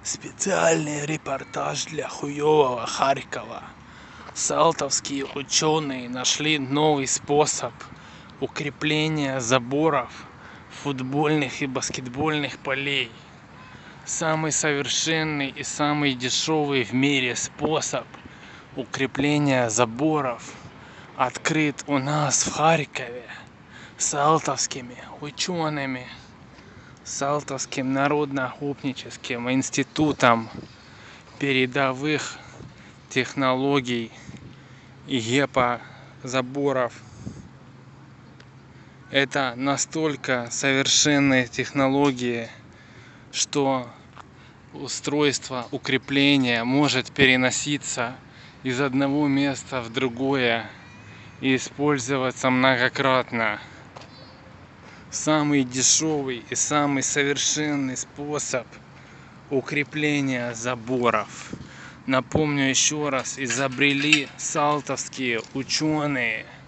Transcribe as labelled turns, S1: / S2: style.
S1: Специальный репортаж для хуевого Харькова. Салтовские ученые нашли новый способ укрепления заборов футбольных и баскетбольных полей. Самый совершенный и самый дешевый в мире способ укрепления заборов открыт у нас в Харькове салтовскими учеными, Салтовским народно-гопническим институтом передовых технологий и геопозаборов. Это настолько совершенные технологии, что устройство укрепления может переноситься из одного места в другое и использоваться многократно. Самый дешевый и самый совершенный способ укрепления заборов. Напомню еще раз, изобрели салтовские ученые.